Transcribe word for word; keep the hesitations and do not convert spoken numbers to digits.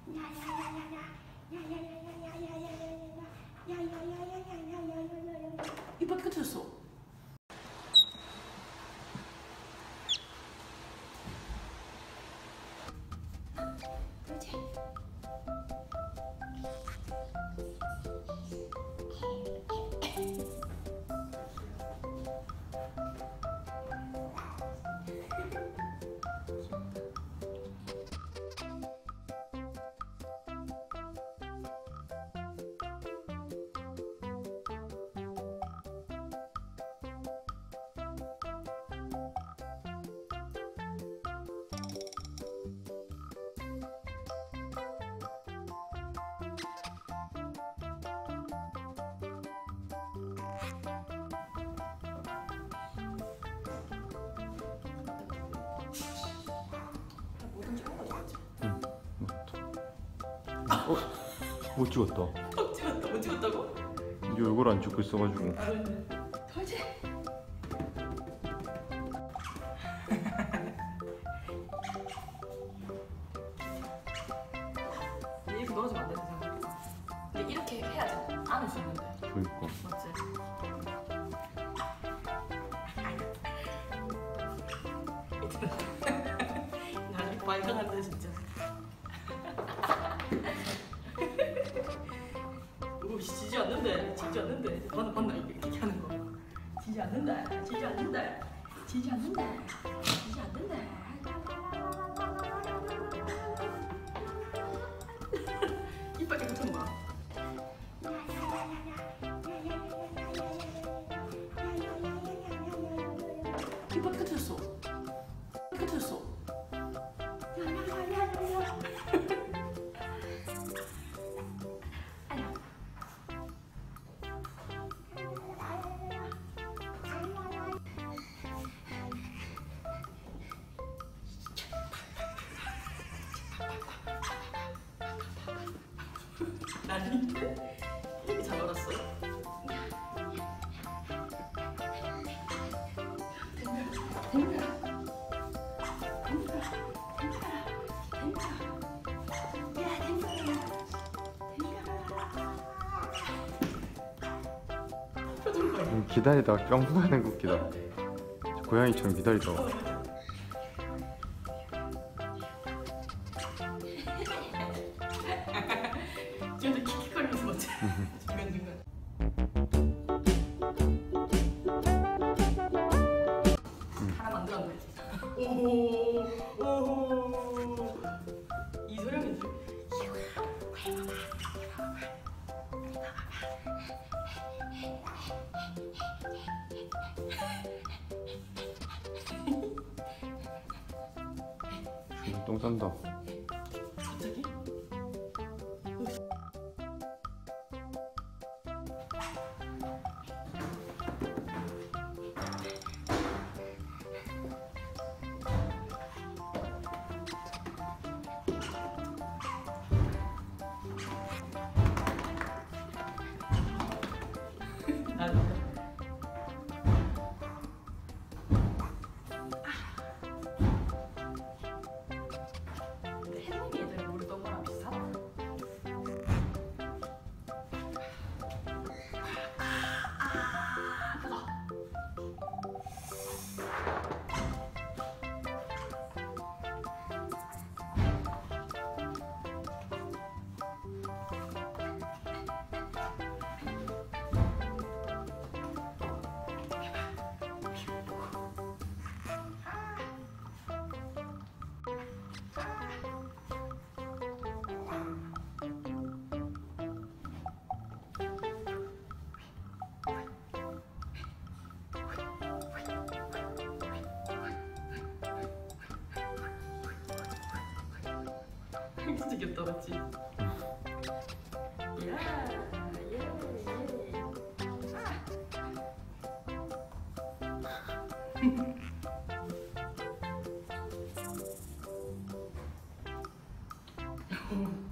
이빨 깨끗해졌어. 그렇지. 어? 못 찍었다. 못 찍었다. 못 찍었다고? 네 얼굴 안 찍고 있어가지고. 털지? 이렇게 넣어주면 안 된다 생각해. 근데 이렇게 해야지 안을 수 있는데. 그러니까. 맞지? 나중에 발견한다 진짜. 오, 지지 않는데, 지지 않는데. 봤나 봤나 이렇게 하는 거. 지지 않는다, 지지 않는다, 지지 않는다, 지지 않는다. 이빨 깨끗한 거야. 이빨 깨끗했어. 깨끗했어. 난인데 이렇게 잘 얼었어. 기다리다가 깡부하는 거 웃기다. 고양이처럼 기다리다가. 지금도 킥킥거리면서 맞지? 중간중간. 하나 만들었네. 오호 오호 이소룡인 줄. 똥 싼다. 갑자기? 나도. 진짜 귀엽다, 맞지? 예, 예, 예.